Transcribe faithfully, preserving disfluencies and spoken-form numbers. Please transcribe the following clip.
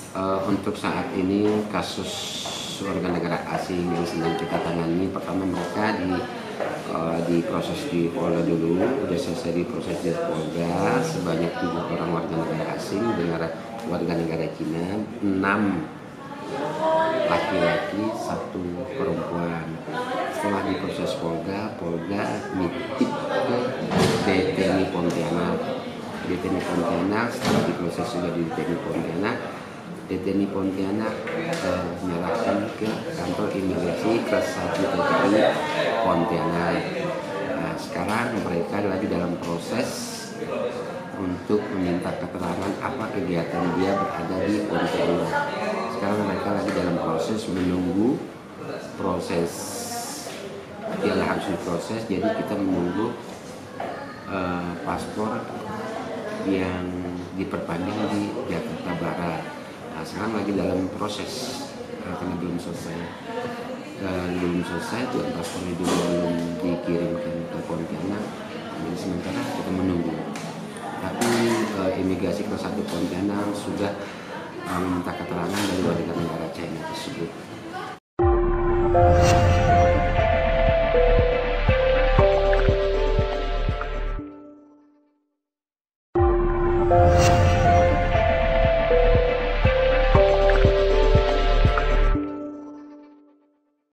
Uh, untuk saat ini kasus warga negara asing yang sedang kita tangani, pertama mereka di uh, diproses di Polda dulu, sudah selesai diproses di Polda sebanyak tujuh orang warga negara asing dengan warga negara Cina, enam laki-laki, satu perempuan. Setelah diproses Polda, Polda nitip ke D T N I Pontianak. D T N I Pontianak setelah diproses sudah di D T N I Pontianak. D T N I Pontianak eh, menyerahkan ke kantor imigrasi kelas satu T P I Pontianak. Nah, sekarang mereka lagi dalam proses untuk meminta keterangan apa kegiatan dia berada di Pontianak. Sekarang mereka lagi dalam proses menunggu proses yang harus diproses, jadi kita menunggu uh, paspor yang diperpanjang di Jakarta Barat. Nah, sekarang lagi dalam proses uh, karena belum selesai uh, belum selesai tuh paspor itu belum dikirimkan ke Pontianak, jadi sementara kita menunggu. Tapi uh, imigrasi kelas satu Pontianak sudah uh, meminta keterangan dari warga negara China tersebut. Thank you.